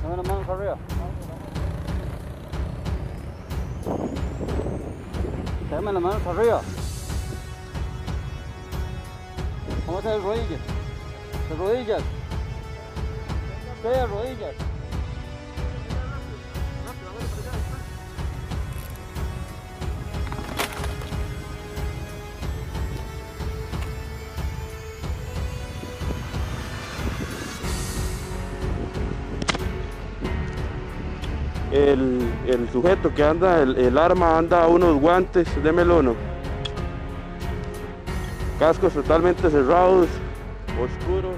Dame las manos arriba. Dame las manos arriba. Vamos a hacer rodillas. De rodillas. De rodillas. El sujeto que anda, el arma anda unos guantes, démelo uno. Cascos totalmente cerrados, oscuros.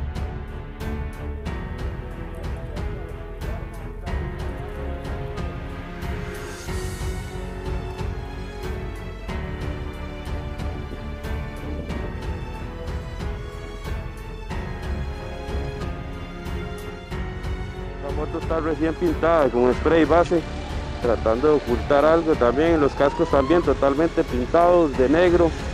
La moto está recién pintada con spray base, tratando de ocultar algo también. Los cascos también totalmente pintados de negro.